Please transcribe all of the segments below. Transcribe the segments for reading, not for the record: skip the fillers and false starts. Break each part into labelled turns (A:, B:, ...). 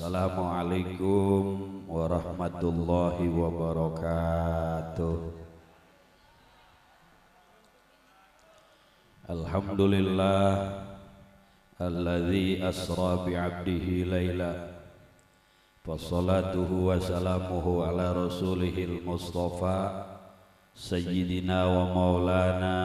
A: Assalamualaikum warahmatullahi wabarakatuh. Alhamdulillah alladzi asra bi'abdihi laila wassalatuhu wassalamuhu ala rasulihil mustafa sayyidina wa maulana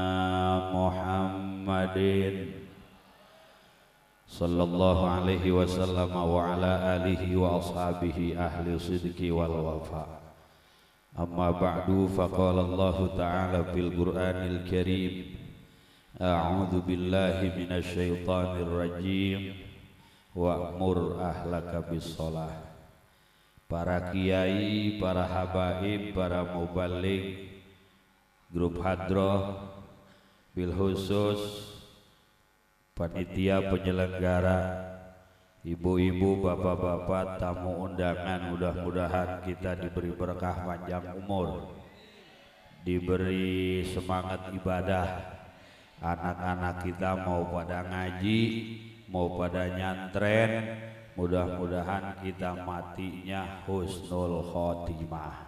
A: Muhammadin sallallahu alaihi wasallam wa ala alihi wa ashabihi ahli sidqi wal wafa. Amma ba'du, faqala Allah ta'ala fil Qur'anil Karim, a'udzu billahi minasy syaithanir rajim, wa'mur ahlaka bis-shalah. Para kiai, para habaib, para mubaligh, grup hadroh, bil khusus panitia penyelenggara, ibu-ibu, bapak-bapak, tamu undangan, mudah-mudahan kita diberi berkah panjang umur, diberi semangat ibadah. Anak-anak kita mau pada ngaji, mau pada nyantren, mudah-mudahan kita matinya husnul khotimah.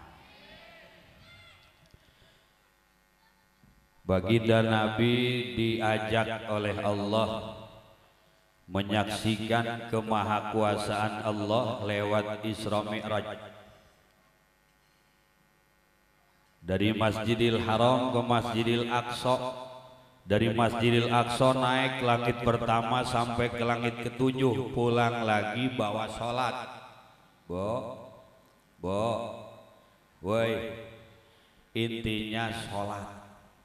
A: Baginda Nabi diajak oleh Allah menyaksikan kemahakuasaan Allah lewat Isra Mi'raj. Dari Masjidil Haram ke Masjidil Aqsa, dari Masjidil Aqsa naik ke langit pertama sampai ke langit ketujuh, pulang lagi bawa sholat. Woi, intinya sholat.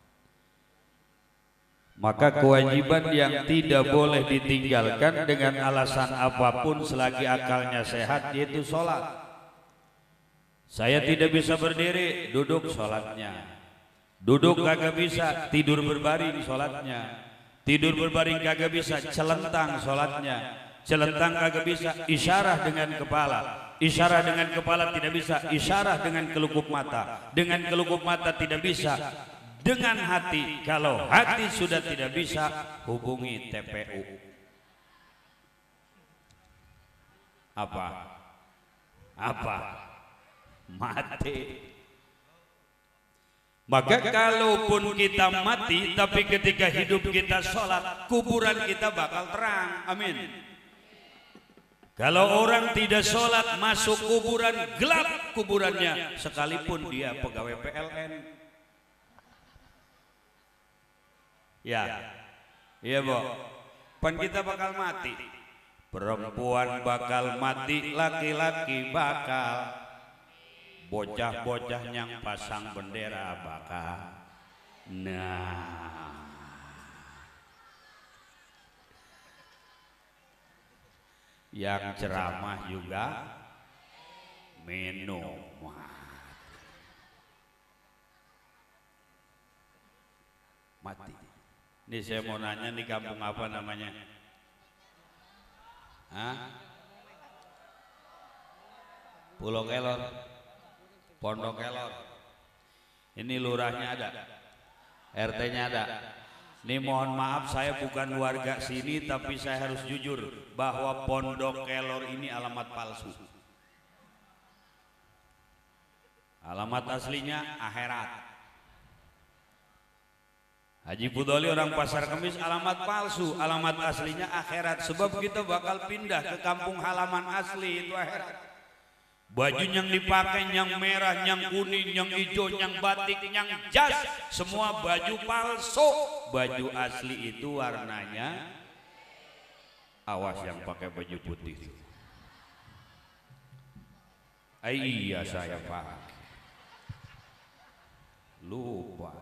A: Maka kewajiban yang tidak boleh ditinggalkan dengan alasan apapun selagi akalnya sehat, yaitu sholat. Saya tidak bisa berdiri, duduk sholatnya. Duduk kagak bisa, tidur berbaring sholatnya. Tidur berbaring kagak bisa, celentang sholatnya. Celentang kagak bisa, isyarah dengan kepala. Isyarah dengan kepala tidak bisa, isyarah dengan kelekup mata. Dengan kelekup mata tidak bisa, dengan hati. Kalau hati sudah tidak bisa, hubungi TPU. Apa? Mati. Maka kalaupun kita mati, tapi ketika hidup kita sholat, kuburan kita bakal terang. Amin. Kalau orang tidak sholat, masuk kuburan, gelap kuburannya, sekalipun dia pegawai PLN. Iya Bu, pan kita bakal mati. Perempuan bakal mati, laki-laki bakal, bocah-bocah yang pasang bendera bakal. Nah, yang ceramah juga minum. Mati. Ini saya mau nanya, di kampung apa namanya? Pulau Kelor, Pondok Kelor. Ini lurahnya ada, RT-nya ada. Ini mohon maaf, saya bukan warga sini, tapi saya harus jujur bahwa Pondok Kelor ini alamat palsu. Alamat aslinya akhirat. Haji Budoli orang Pasar Kemis, alamat palsu, alamat aslinya akhirat. Sebab kita bakal pindah ke kampung halaman asli, itu akhirat. Baju yang dipakai, yang merah, yang kuning, yang hijau, yang batik, yang jas, semua baju palsu. Baju asli itu warnanya, awas yang pakai baju putih. Iya saya pakai, lupa.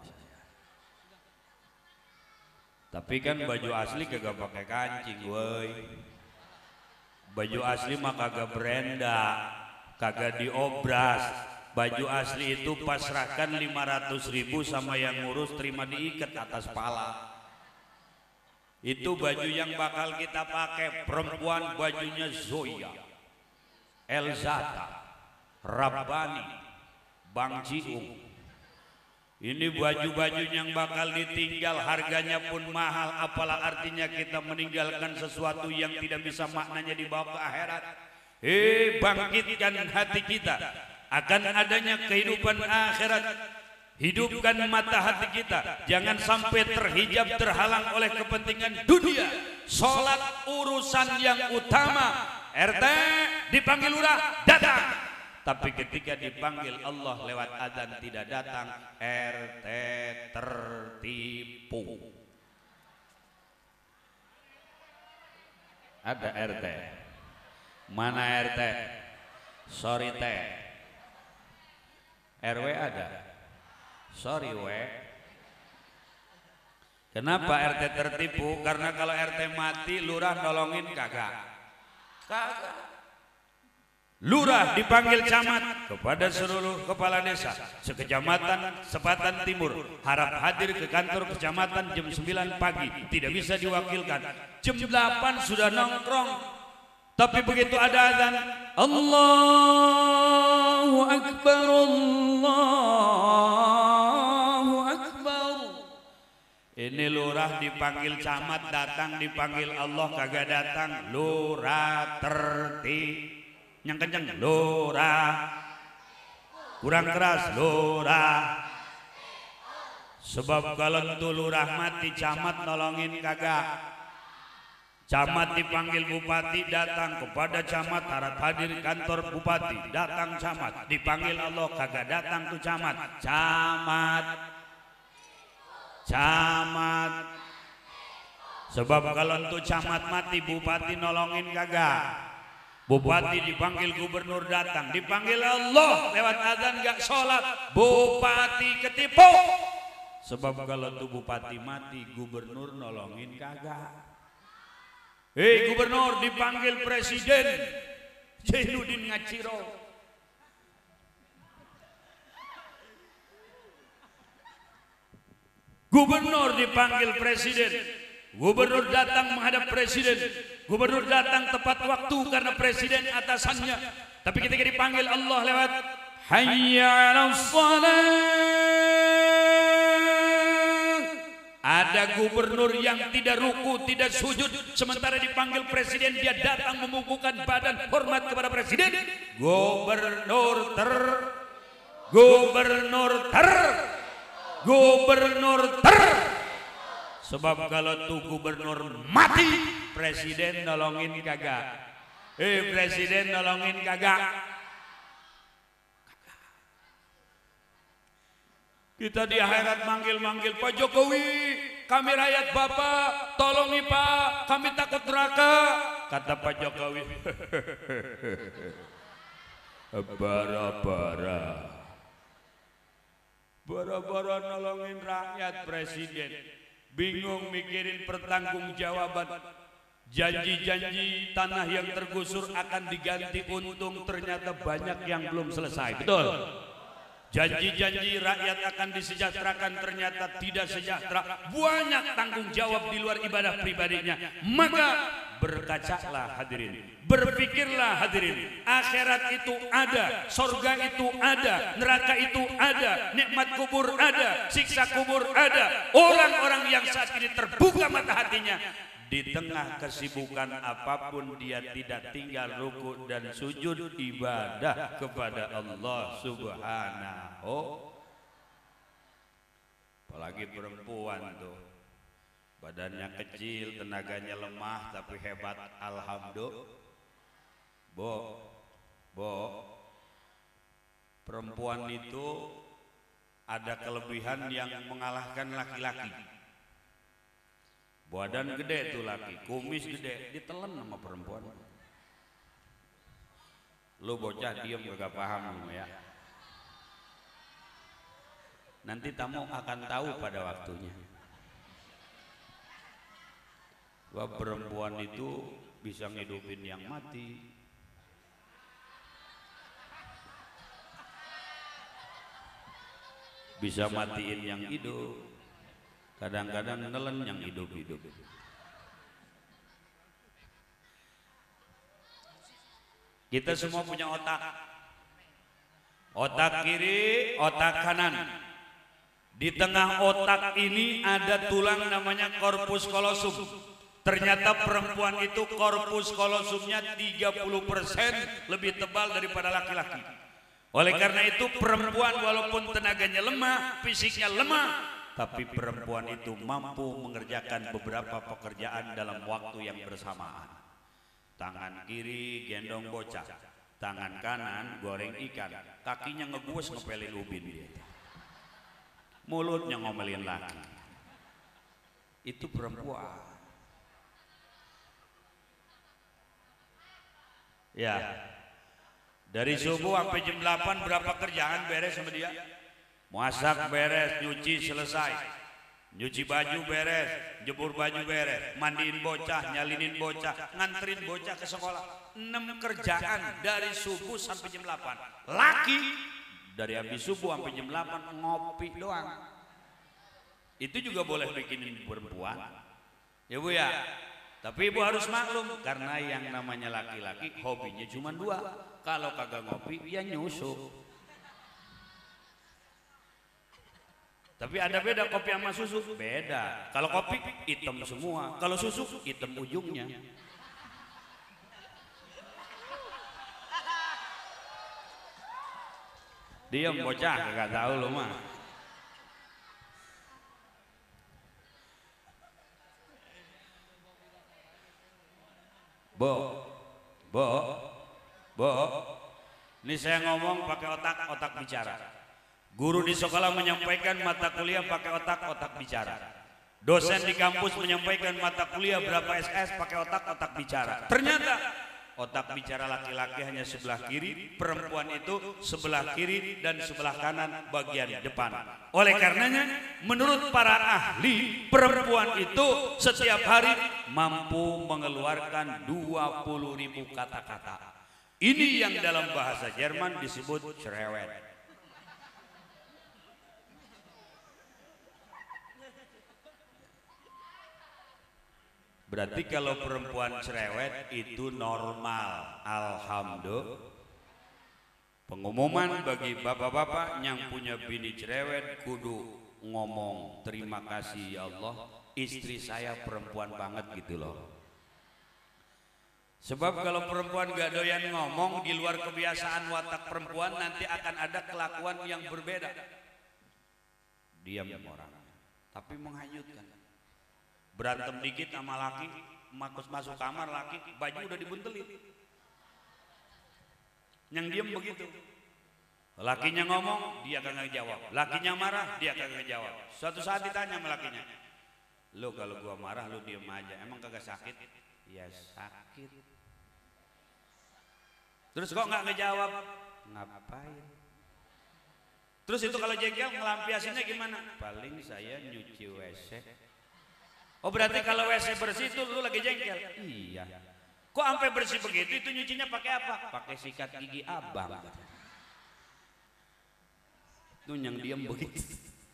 A: Tapi kan baju asli kagak pakai kancing, woi. Baju asli mah kagak berenda, kagak diobras. Baju asli itu pasrahkan 500.000 sama yang ngurus, terima diikat atas pala. Itu baju yang bakal kita pakai. Perempuan bajunya Zoya, Elzada, Rabbani, Bang Ciung. Ini baju-baju yang bakal ditinggal, harganya pun mahal. Apalah artinya kita meninggalkan sesuatu yang tidak bisa maknanya dibawa ke akhirat. bangkitkan hati kita akan adanya kehidupan akhirat. Hidupkan mata hati kita, jangan sampai terhijab, terhalang oleh kepentingan dunia. Sholat urusan yang utama. RT dipanggil lurah, datang. Tapi ketika dipanggil Allah lewat adzan tidak datang, RT tertipu. Ada RT? Mana RT? Sorry teh. RW ada? Sorry we. Kenapa RT tertipu? Karena kalau RT mati lurah nolongin kagak. Lurah dipanggil camat kepada seluruh kepala desa sekecamatan Sepatan Timur harap hadir ke kantor kecamatan jam 9 pagi. Tidak bisa diwakilkan. Jam 8 sudah nongkrong. Tapi begitu ada azan, Allahu Akbar, Allahu Akbar. Ini lurah dipanggil camat datang, dipanggil Allah kagak datang. Lurah tertib. Yang kenceng, lurah. Kurang keras, lurah. Sebab kalau itu lurah mati, camat nolongin kagak. Camat dipanggil bupati datang kepada camat harap hadir kantor bupati, datang camat. Dipanggil Allah kagak datang tuh camat. Camat. Sebab kalau tuh camat mati bupati nolongin kagak. Bupati dipanggil gubernur datang, dipanggil Allah lewat azan gak sholat, bupati ketipu. Sebab kalau tuh bupati mati gubernur nolongin kagak. Gubernur dipanggil presiden Jainuddin Ngaciro. Gubernur dipanggil presiden. Gubernur datang menghadap presiden. Gubernur datang tepat waktu karena presiden atasannya. Tapi ketika dipanggil Allah lewat hayya 'alas shalah, ada gubernur yang tidak ruku, tidak sujud, sementara dipanggil presiden dia datang memungkukkan badan hormat kepada presiden. Gubernur ter. Sebab kalau tuh gubernur mati, presiden nolongin kagak. Presiden nolongin kagak. Kita di akhirat manggil-manggil Pak Jokowi, kami rakyat Bapak, tolongi Pak, kami takut neraka. Kata Pak Jokowi, bara-bara nolongin rakyat presiden, bingung mikirin pertanggungjawaban. Janji-janji tanah yang tergusur akan diganti untung, ternyata banyak yang belum selesai. Betul? Janji-janji rakyat akan disejahterakan, ternyata tidak sejahtera. Banyak tanggung jawab di luar ibadah pribadinya. Maka berkacalah hadirin, berpikirlah hadirin. Akhirat itu ada, sorga itu ada, neraka itu ada, nikmat kubur ada, siksa kubur ada. Orang-orang yang saat ini terbuka mata hatinya, di tengah kesibukan apapun dia tidak tinggal ruku dan sujud ibadah kepada Allah Subhanahu. Apalagi perempuan tuh, badannya kecil, tenaganya lemah tapi hebat, alhamdulillah. Perempuan itu ada kelebihan yang mengalahkan laki-laki. Badan gede tuh laki, kumis gede, ditelan sama perempuan. Lu bocah diem gak paham ya. Nanti tamu akan tahu pada waktunya bahwa perempuan itu bisa ngidupin yang mati, bisa matiin yang hidup, kadang-kadang nelen yang hidup-hidup. Kita semua punya otak. Otak kiri, otak kanan. Di tengah otak ini ada tulang namanya corpus callosum. Ternyata perempuan itu korpus kolosumnya 30% lebih tebal daripada laki-laki. Oleh karena itu perempuan walaupun tenaganya lemah, fisiknya lemah, tapi perempuan itu mampu mengerjakan beberapa pekerjaan dalam waktu yang bersamaan. Tangan kiri gendong bocah, tangan kanan goreng ikan, kakinya ngegues ngepelin ubin dia. Mulutnya ngomelin laki. Itu perempuan. Ya, dari subuh sampai jam 8 berapa kerjaan beres sama dia? Masak beres, nyuci selesai, nyuci baju beres, jemur baju beres, mandiin bocah, nyalinin bocah, nganterin bocah ke sekolah. 6 kerjaan dari subuh sampai jam 8. Laki dari habis subuh sampai jam 8 ngopi doang. Itu juga boleh bikinin perempuan, ya Bu ya. Tapi ibu harus maklum, karena yang namanya laki-laki hobinya cuma 2. Kalau kagak ngopi, ya nyusu. Tapi ada beda kopi sama susu, beda. Kalau kopi hitam semua, kalau susu hitam ujungnya. Diam bocah, kagak tahu lo mah. Bo, ini saya ngomong pakai otak bicara. Guru di sekolah menyampaikan mata kuliah pakai otak bicara. Dosen di kampus menyampaikan mata kuliah berapa SS pakai otak bicara. Ternyata otak bicara laki-laki hanya sebelah kiri, perempuan itu sebelah kiri dan sebelah kanan bagian depan. Oleh karenanya, menurut para ahli, perempuan itu setiap hari mampu mengeluarkan 20.000 kata-kata. Ini yang dalam bahasa Jerman disebut cerewet. Berarti kalau perempuan cerewet itu normal. Alhamdulillah. Pengumuman bagi bapak-bapak yang punya bini cerewet, kudu ngomong terima kasih ya Allah, istri saya perempuan banget gitu loh. Sebab kalau perempuan gak doyan ngomong, di luar kebiasaan watak perempuan, nanti akan ada kelakuan yang berbeda. Diam orangnya, tapi menghanyutkan. Berantem dikit sama laki, masuk kamar laki, baju udah dibuntelin. Yang diam begitu. Lakinya ngomong, dia kagak jawab. Lakinya marah, dia kagak jawab. Suatu saat ditanya sama lakinya, "Lo kalau gua marah lo diem aja, emang kagak sakit?" "Ya sakit." "Terus kok nggak ngejawab?" "Ngapain?" "Terus itu kalau jengkel ngelampiasinnya gimana?" "Paling saya nyuci WC." "Oh berarti kalau WC bersih itu lu lagi jengkel?" "Iya." "Kok sampai bersih begitu? Itu nyucinya pakai apa?" "Pakai sikat gigi abang." Itu yang diam begitu.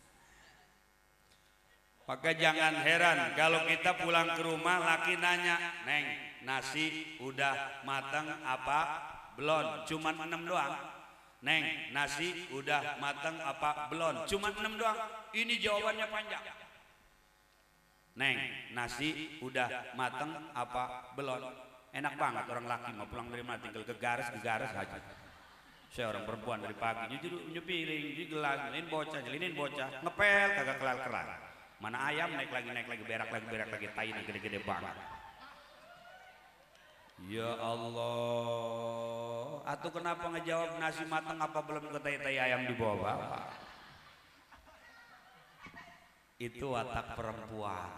A: Maka jangan heran kalau kita pulang ke rumah laki nanya, "Neng, nasi udah matang apa belum?" "Cuma 6 doang." "Neng, nasi udah matang apa belum?" "Cuma 6 doang." Ini jawabannya panjang. "Neng, nasi udah matang apa belum?" Enak banget orang laki mau pulang dari mana tinggal gegares aja. Saya orang perempuan dari pagi nyuci piring, nyuci gelas, nyelinin bocah, ngepel kagak kelar. Mana ayam naik lagi, berak lagi, tai gede-gede banget. Ya Allah, atau kenapa ngejawab nasi matang apa belum ke tai ayam di bawah bapak? Itu watak perempuan.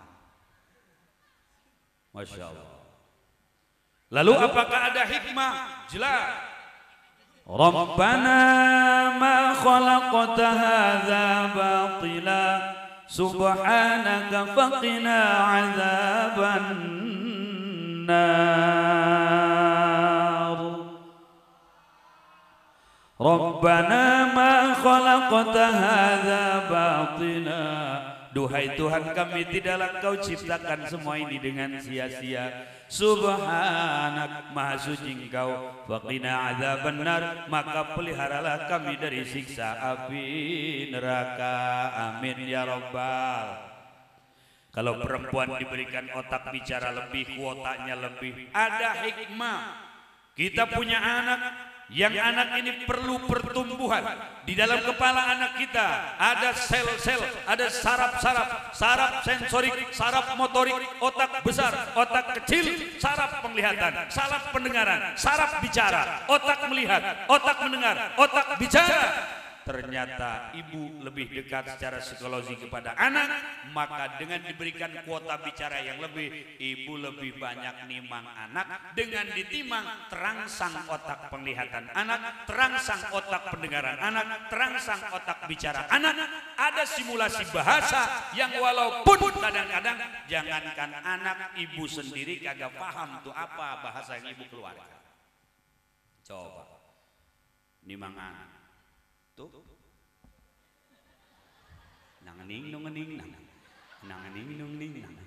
A: Masya Allah. Lalu apakah ada hikmah? Jelas. Rabbana ma khalaqta hadza batila subhanaka faqina azaban nar. Rabbana ma khalaqta hadza batila. Duhai Tuhan kami, tidaklah Kau ciptakan semua ini dengan sia-sia. Subhanak, maha suci Engkau. Faqina azabannar, maka peliharalah kami dari siksa api neraka. Amin ya Rabbal. Kalau perempuan diberikan otak bicara lebih, kuotanya lebih, ada hikmah. Kita punya anak, yang anak ini perlu pertumbuhan. Di dalam kepala anak kita ada sel-sel, ada saraf-saraf, saraf sensorik, saraf motorik, otak besar, otak kecil, saraf penglihatan, saraf pendengaran, saraf bicara, otak melihat, otak mendengar, otak bicara. Ternyata ibu lebih dekat secara psikologi kepada anak, maka dengan diberikan kuota bicara yang lebih, ibu lebih banyak nimang anak. Dengan ditimang, terangsang otak penglihatan anak, terangsang otak pendengaran anak, terangsang otak bicara anak. Ada simulasi bahasa yang walaupun kadang-kadang jangankan anak, ibu sendiri kagak paham tuh apa bahasa yang ibu keluarkan. Coba nimang anak tuh nangening nungening nangening nungening nang.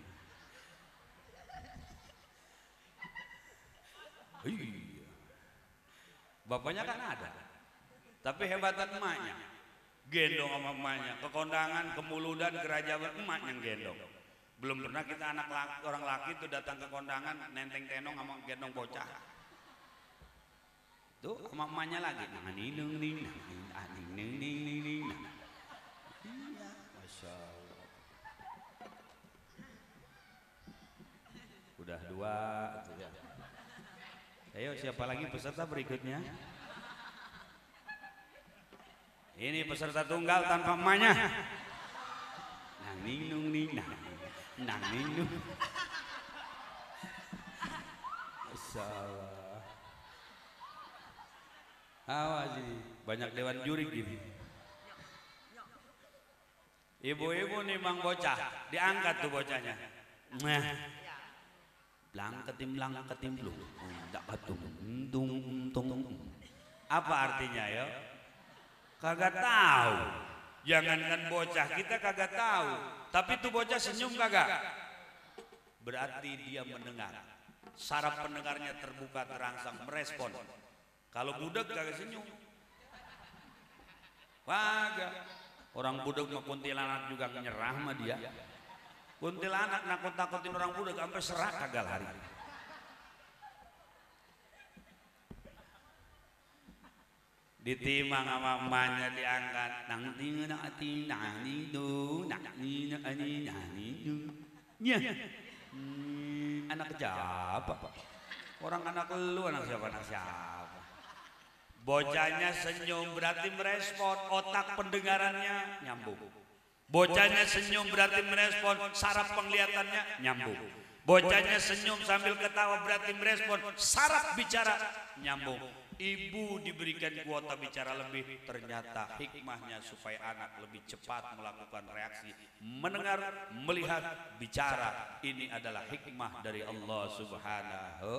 A: Iya. Bapaknya kan ada, tapi hebatan emaknya. Gendong sama emaknya ke kondangan, ke Muludan, ke Rajawan, emaknya gendong. Belum pernah kita anak laki, orang laki itu datang ke kondangan nenteng tenong sama gendong bocah. Tuh sama emaknya lagi nangening nungening nangening. Iya, Masya Allah. Udah dua tuh ya. Ayo siapa lagi peserta berikutnya? Ini peserta tunggal tanpa emaknya. Nangning nungning nangning nung. Masya Allah. Awas ini banyak dewan juri gini. Ibu-ibu nih mang bocah, diangkat tuh bocahnya. Nah, blang ketim blung, tak tung. Apa artinya ya? Kagak tahu. Jangankan bocah, kita kagak tahu. Tapi tuh bocah senyum kagak? Berarti dia mendengar. Saraf pendengarnya terbuka, terangsang, merespon. Kalau budak kagak senyum. Kagak. Orang budak sama kuntilanak juga nyerah sama dia. Kuntilanak nakut-nakutin orang budak sampai serak kagak lari. Ditimang sama emaknya diangkat. Ya. Anak siapa? Orang anak lu, anak siapa? Bocahnya senyum berarti merespon, otak pendengarannya nyambung. Bocahnya senyum berarti merespon, saraf penglihatannya nyambung. Bocahnya senyum sambil ketawa berarti merespon, saraf bicara nyambung. Ibu diberikan kuota bicara lebih, ternyata hikmahnya supaya anak lebih cepat melakukan reaksi, mendengar, melihat, bicara. Ini adalah hikmah dari Allah Subhanahu.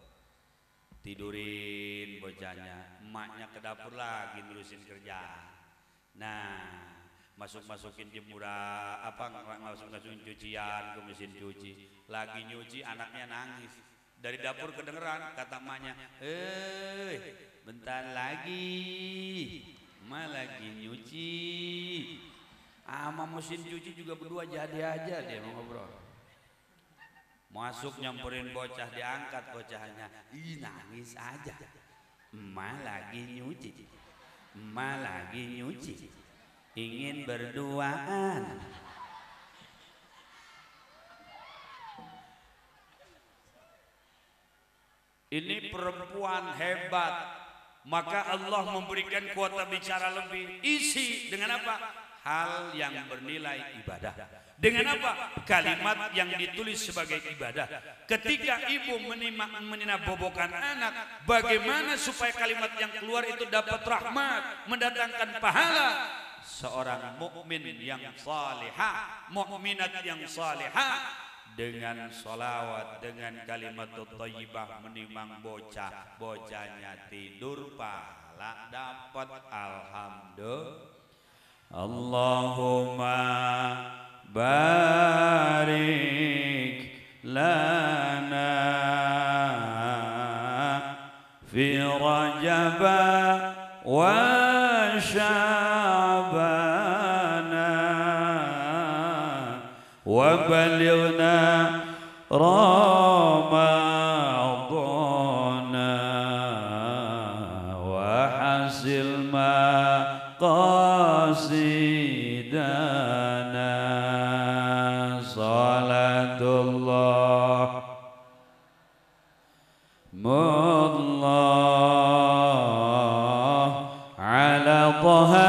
A: Tidurin bocahnya, emaknya ke dapur lagi ngurusin kerjaan. Nah, masukin jemuran, masukin cucian ke mesin cuci. Lagi nyuci, anaknya nangis. Dari dapur kedengeran, kata emaknya, bentar lagi, emak lagi nyuci. Sama mesin cuci juga berdua jadi aja dia mau ngobrol. Masuk nyamperin bocah, diangkat bocahnya. Ih, nangis aja. Emak lagi nyuci. Ingin berduaan. Ini perempuan hebat. Maka Allah memberikan kuota bicara lebih. Isi dengan apa? Hal yang bernilai ibadah. Dengan apa? Kalimat yang ditulis sebagai ibadah. Ketika ibu menina bobokan anak, bagaimana supaya kalimat yang keluar itu dapat rahmat, mendatangkan pahala? Seorang mukmin yang salihah, mukminat yang salihah, dengan sholawat, dengan kalimat thayyibah menimang bocah, bocahnya tidur, pahala dapat. Alhamdulillah. Allahumma barik lana fi Rajab wa Sya'ban wa baligh ala Taha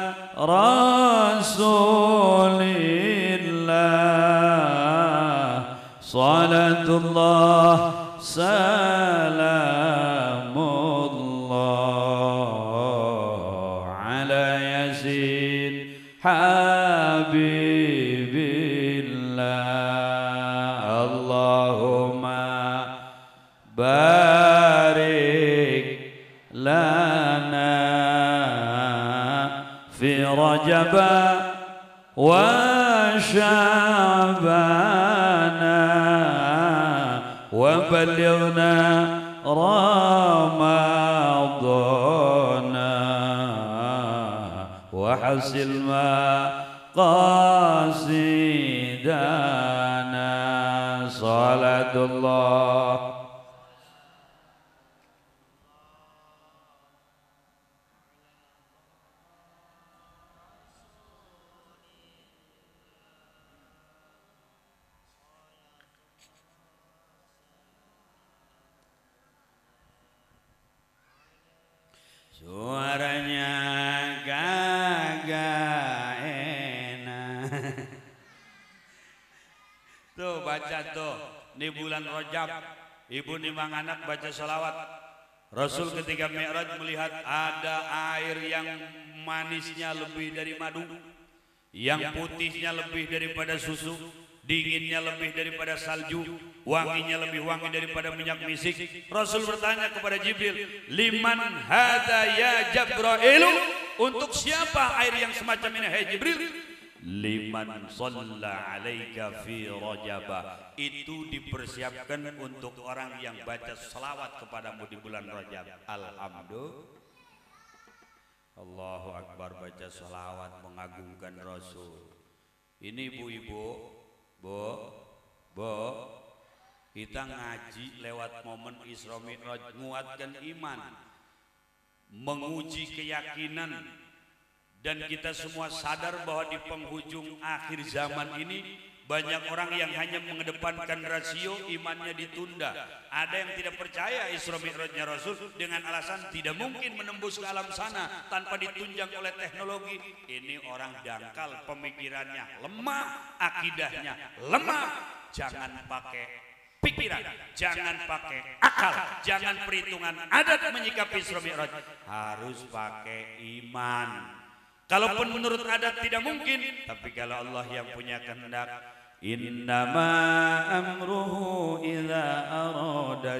A: Rasulillah salatullah salamullah ala Yasin Habibillah Allahumma barik lana fi Rajab wa Sya'bana wa balighna Ramadana wa hasil ma qasidana salatullah suaranya kagak enak. Tuh baca tuh, ini bulan Rajab, ibu nimang anak baca salawat. Rasul ketika Mi'raj melihat ada air yang manisnya lebih dari madu, yang putihnya lebih daripada susu, dinginnya lebih daripada salju, wanginya lebih wangi daripada minyak misik. Rasul bertanya kepada Jibril, liman hadza ya Jibril? Untuk siapa air yang semacam ini hai Jibril? Liman shalla alaika fi Rajab. Itu dipersiapkan untuk orang yang baca selawat kepadamu di bulan Rajab. Alhamdulillah. Allahu Akbar, baca selawat mengagungkan Rasul. Ini ibu-ibu, kita ngaji lewat momen Isra Mi'raj, menguatkan iman, menguji keyakinan, dan kita semua sadar bahwa di penghujung akhir zaman ini banyak orang yang hanya mengedepankan rasio, imannya ditunda. Ada yang tidak percaya Isra Mi'rajnya Rasul dengan alasan tidak mungkin menembus ke alam sana tanpa ditunjang oleh teknologi. Ini orang dangkal, pemikirannya lemah, akidahnya lemah. Jangan pakai pikiran, jangan pakai akal, jangan perhitungan adat menyikapi Isra Mi'raj, harus pakai iman. Kalaupun menurut adat tidak mungkin, tapi kalau Allah yang punya kehendak, innama amruhu idza arada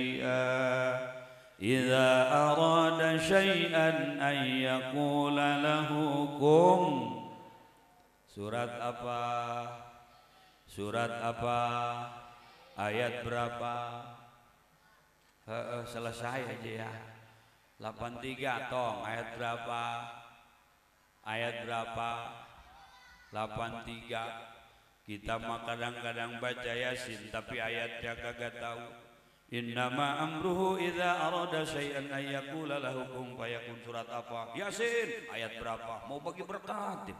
A: syai'an an yaqula lahu kun. Surat apa? Surat apa? Ayat berapa? Selesai aja ya. 83 tong, ayat berapa? Ayat berapa? 83. Kita mah kadang-kadang baca Yasin tapi ayatnya kagak tahu. Innama amruhu idza arada syai'an ay yaqula lahu kun fayakun. Surat apa? Yasin. Ayat berapa? Mau bagi berkat.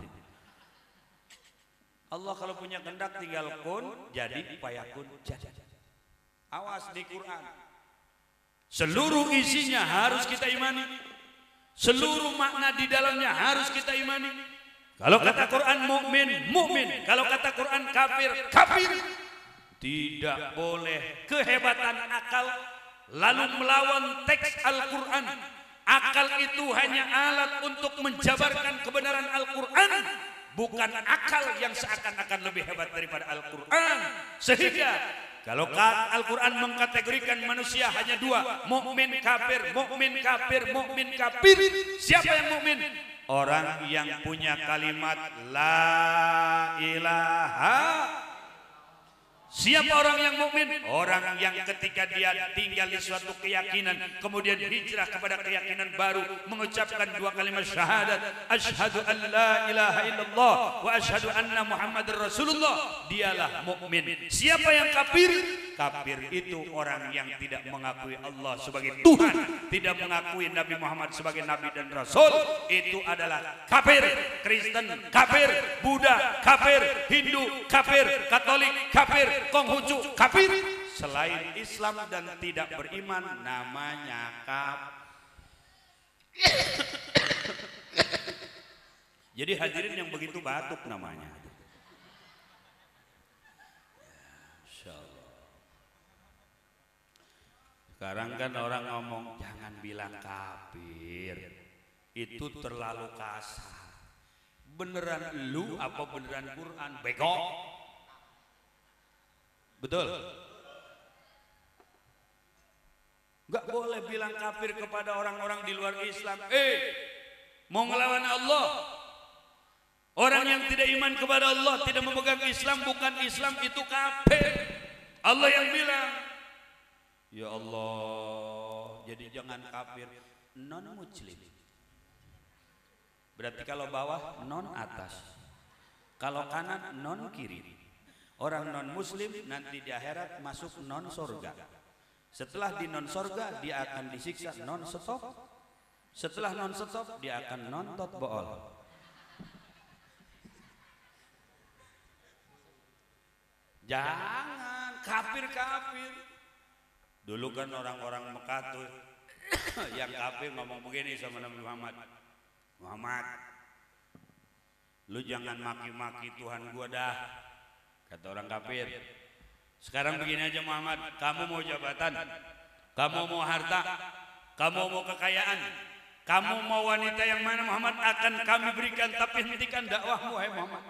A: Allah kalau punya kehendak tinggal kun jadi, fayakun jadi. Awas di Quran. Seluruh isinya harus kita imani. Seluruh makna di dalamnya harus kita imani. Kalau kata Quran mukmin, mukmin. Kalau kata Quran kafir, kafir. Tidak boleh kehebatan akal lalu melawan teks Al-Quran. Akal itu hanya alat untuk menjabarkan kebenaran Al-Quran, bukan akal yang seakan-akan lebih hebat daripada Al-Quran. Sehingga kalau Al-Quran mengkategorikan manusia hanya dua, mukmin kafir, mukmin kafir, mukmin kafir. Siapa yang mukmin? Orang yang punya kalimat la ilaha. Siapa orang yang mukmin? Orang yang ketika dia tinggal di suatu keyakinan, kemudian hijrah kepada keyakinan baru, mengucapkan dua kalimat syahadat, asyhadu an la ilaha illallah wa asyhadu anna muhammadar rasulullah, dialah mukmin. Siapa yang kafir? Kafir itu orang yang tidak mengakui Allah sebagai Tuhan, tidak mengakui Nabi Muhammad sebagai Nabi dan Rasul. Itu adalah kafir. Kristen kafir, Buddha kafir, Hindu kafir, Katolik kafir, Konghucu kafir. selain Islam dan tidak beriman namanya kafir. Jadi hadirin yang begitu batuk namanya. Insyaallah. Sekarang kan orang ngomong jangan bilang kafir, itu terlalu kasar. Beneran lu apa beneran Quran? Bego. Betul. Gak boleh bilang kafir kepada orang-orang di luar Islam. Mau ngelawan Allah. Orang yang tidak iman kepada Allah, tidak memegang Islam, bukan Islam, itu kafir. Allah yang bilang. Ya Allah, jadi jangan kafir non muslim. Berarti kalau bawah non atas, kalau kanan non kiri. Orang non muslim nanti di akhirat masuk non surga. Setelah di non surga dia akan disiksa non stop. Setelah non stop dia akan nontot bool. Jangan kafir. Dulu kan orang-orang Mekah tuh yang kafir ngomong begini sama Nabi Muhammad. Muhammad, lu jangan maki-maki Tuhan gua dah, kata orang kafir. Sekarang begini aja Muhammad, kamu mau jabatan, kamu mau harta, kamu mau kekayaan, kamu mau wanita yang mana Muhammad akan kami berikan, tapi hentikan dakwahmu hai Muhammad.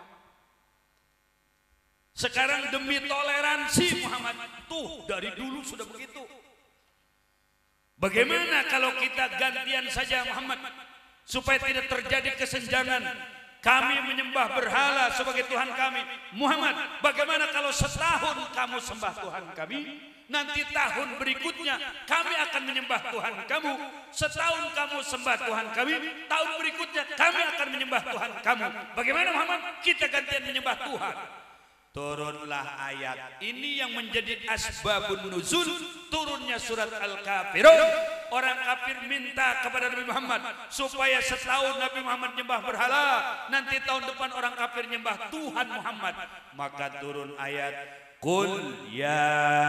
A: Sekarang demi toleransi Muhammad, tuh dari dulu sudah begitu. Bagaimana kalau kita gantian saja Muhammad, supaya tidak terjadi kesenjangan? Kami menyembah berhala sebagai Tuhan kami. Muhammad, bagaimana kalau setahun kamu sembah Tuhan kami, nanti tahun berikutnya kami akan menyembah Tuhan kamu. Setahun kamu sembah Tuhan kami, tahun berikutnya kami akan menyembah Tuhan kamu. Bagaimana Muhammad? Kita gantian menyembah Tuhan. Turunlah ayat ini yang menjadi asbabun nuzul turunnya surat Al-Kafirun. Orang kafir minta kepada Nabi Muhammad supaya setahun Nabi Muhammad nyembah berhala, nanti tahun depan orang kafir nyembah Tuhan Muhammad. Maka turun ayat Qul ya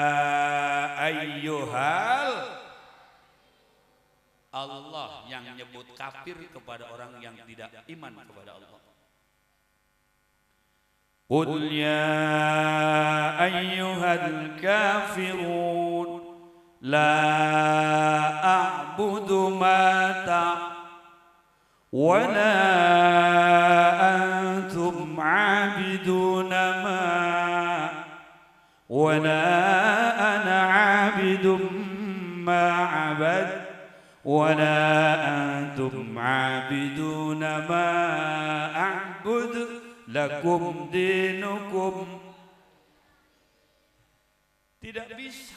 A: ayyuhal. Allah yang nyebut kafir kepada orang yang tidak iman kepada Allah. Qul ya ayyuhal kafirun la a'budu ma wa la antum 'abiduna ma wa la ana 'abidum ma 'abad wa la antum 'abiduna ma a'bud lakum dinukum. Tidak bisa.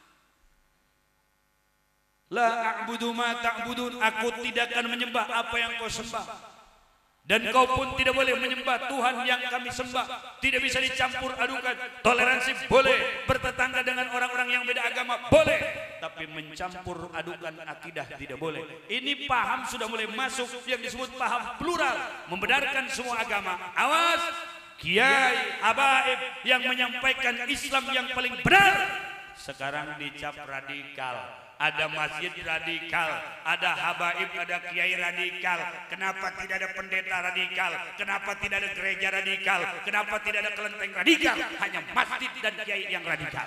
A: La a'budu ma ta'budun, aku tidak akan menyembah apa yang kau sembah, dan kau pun tidak boleh menyembah Tuhan yang kami sembah. Tidak bisa dicampur adukan. Toleransi boleh, bertetangga dengan orang-orang yang beda agama boleh, tapi mencampur adukan akidah tidak boleh. Ini paham sudah mulai masuk yang disebut paham plural, membenarkan semua agama. Awas, kiai, habaib yang menyampaikan Islam yang paling benar sekarang dicap radikal. Ada masjid radikal, ada habaib, ada kiai radikal. Kenapa tidak ada pendeta radikal? Kenapa tidak ada gereja radikal? Kenapa tidak ada kelenteng radikal? Hanya masjid dan kiai yang radikal.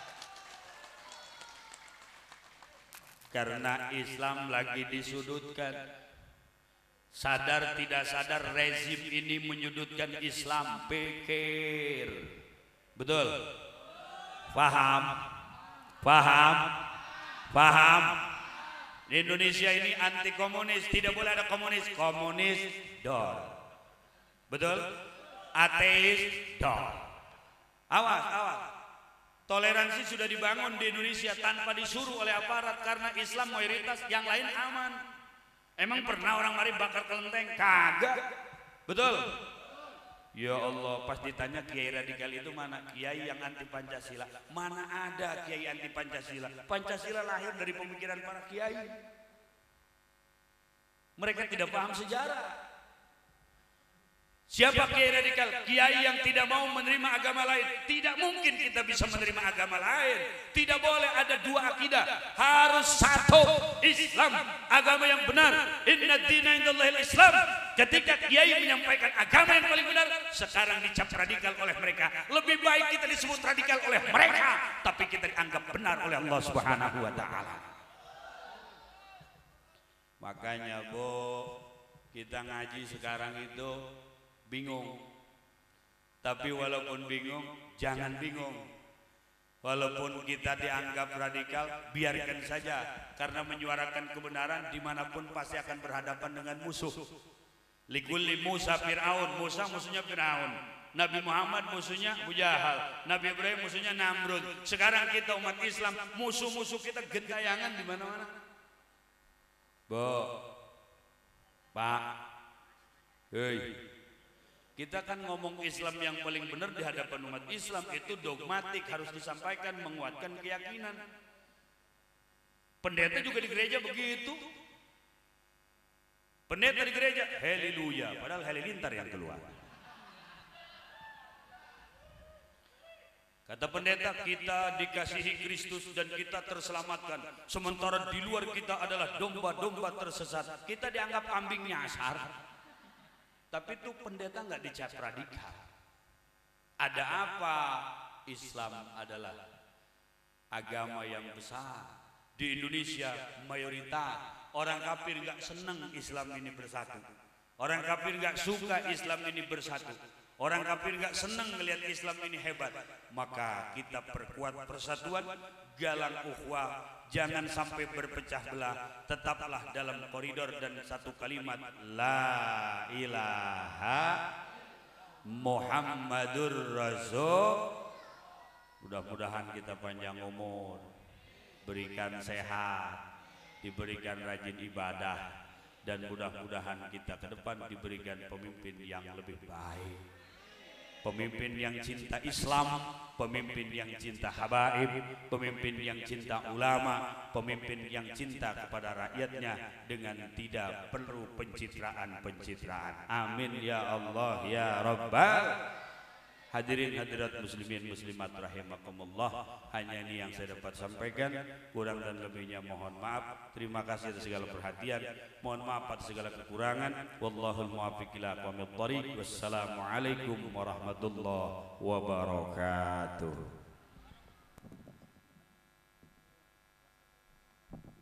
A: Karena Islam lagi disudutkan. Sadar tidak sadar rezim ini menyudutkan Islam. Pikir. Betul? Paham? Paham? Paham? Di Indonesia ini anti komunis, tidak boleh ada komunis. Komunis dor. Betul? Ateis dor. Awas, awas. Toleransi sudah dibangun di Indonesia tanpa disuruh oleh aparat karena Islam mayoritas, yang lain aman. Emang pernah orang mari bakar kelenteng? Kagak. Betul? Ya Allah, pas ditanya kiai radikal itu mana? Kiai yang anti Pancasila. Mana ada kiai anti Pancasila? Pancasila lahir dari pemikiran para kiai. Mereka tidak paham sejarah. Siapa kiai radikal? Kiai yang tidak mau menerima agama lain. Tidak mungkin kita bisa menerima agama lain. Tidak boleh ada dua akidah. Harus satu Islam, agama yang benar. Inna dina indallahil Islam. Ketika kiai menyampaikan agama yang paling benar, sekarang dicap radikal oleh mereka. Lebih baik kita disebut radikal oleh mereka, tapi kita dianggap benar oleh Allah Subhanahu wa taala. Makanya kita ngaji sekarang itu bingung, tapi walaupun bingung jangan bingung. Walaupun kita dianggap radikal, biarkan saja, karena menyuarakan kebenaran dimanapun pasti akan berhadapan dengan musuh. Likulli Musa Fir'aun, Musa musuhnya Fir'aun, Nabi Muhammad musuhnya Abu Jahal, Nabi Ibrahim musuhnya Namrud. Sekarang kita umat Islam, musuh-musuh kita gentayangan di mana-mana. Pak, hei. Kita kan ngomong Islam yang paling benar di hadapan umat Islam itu dogmatik, harus disampaikan, menguatkan keyakinan. Pendeta juga di gereja begitu. Pendeta di gereja, haleluya, padahal halilintar yang keluar. Kata pendeta, kita dikasihi Kristus dan kita terselamatkan. Sementara di luar kita adalah domba-domba tersesat. Kita dianggap kambing nyasar. Tapi itu pendeta nggak dicap radikal. Ada apa? Islam adalah agama yang besar. Di Indonesia mayoritas orang kafir nggak senang Islam ini bersatu. Orang kafir nggak suka Islam ini bersatu. Orang kafir nggak senang melihat Islam ini hebat. Maka kita perkuat persatuan, galang ukhuwah, jangan sampai berpecah belah. Tetaplah dalam koridor dan satu kalimat la ilaha Muhammadur Rasul. Mudah-mudahan kita panjang umur, berikan sehat, diberikan rajin ibadah, dan mudah-mudahan kita ke depan diberikan pemimpin yang lebih baik. Pemimpin yang cinta Islam, pemimpin yang cinta habaib, pemimpin yang cinta ulama, pemimpin yang cinta kepada rakyatnya dengan tidak perlu pencitraan-pencitraan. Amin ya Allah ya Rabbal. Hadirin hadirat muslimin muslimat rahimakumullah, hanya ini yang saya dapat sampaikan, kurang dan lebihnya mohon maaf. Terima kasih atas segala perhatian, mohon maaf atas segala kekurangan. Wallahul muwaffiq ila aqwamit thoriq. Wassalamualaikum warahmatullahi wabarakatuh.